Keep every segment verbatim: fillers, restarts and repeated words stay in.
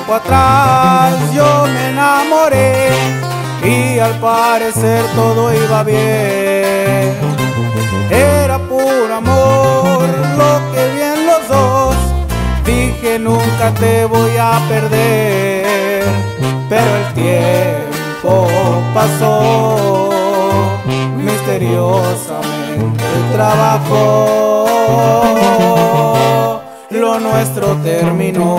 tiempo atrás yo me enamoré y al parecer todo iba bien. Era puro amor lo que vi en los dos. Dije nunca te voy a perder, pero el tiempo pasó, misteriosamente trabajó, lo nuestro terminó.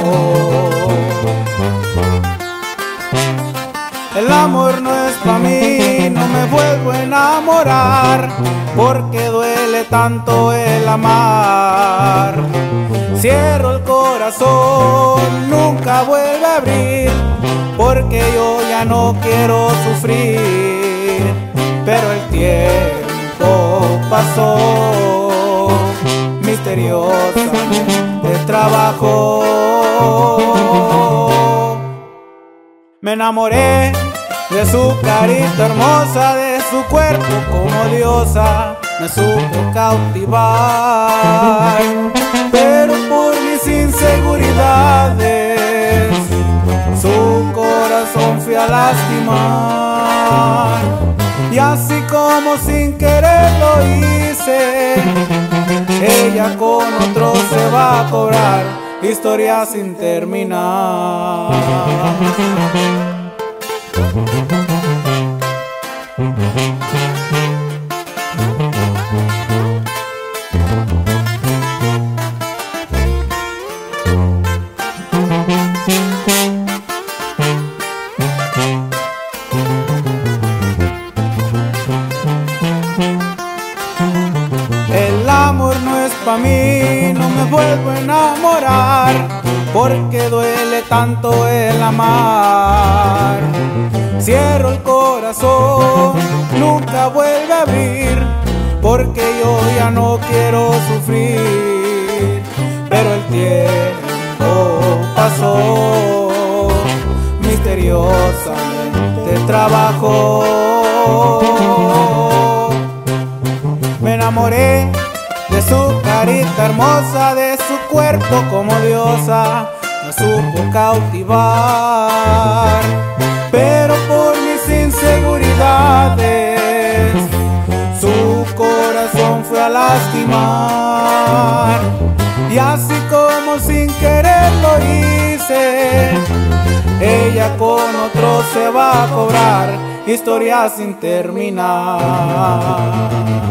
El amor no es pa' mí, no me vuelvo a enamorar, porque duele tanto el amar. Cierro el corazón, nunca vuelve a abrir, porque yo ya no quiero sufrir. Pero el tiempo pasó, misteriosamente trabajó. Me enamoré de su carita hermosa, de su cuerpo como diosa, me supo cautivar. Pero por mis inseguridades su corazón fui a lastimar. Y así como sin querer lo hice, ella con otro se va a cobrar, historia sin terminar. El amor no es pa' mí, no me vuelvo a enamorar, porque duele tanto el amar. Cierro el corazón, nunca vuelve a abrir, porque yo ya no quiero sufrir. Pero el tiempo pasó, misteriosamente trabajó. Me enamoré de su carita hermosa, de su cuerpo como diosa, me supo cautivar. Pero por mis inseguridades su corazón fue a lastimar. Y así como sin querer lo hice, ella con otro se va a cobrar, historia sin terminar.